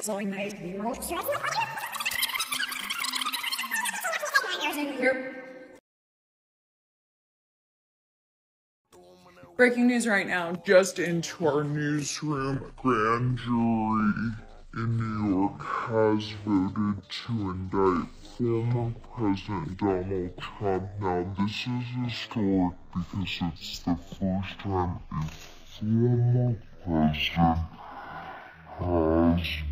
so nice. Breaking news right now, just into our newsroom. Grand jury in New York has voted to indict former President Donald Trump. Now, this is historic because it's the first time a former president has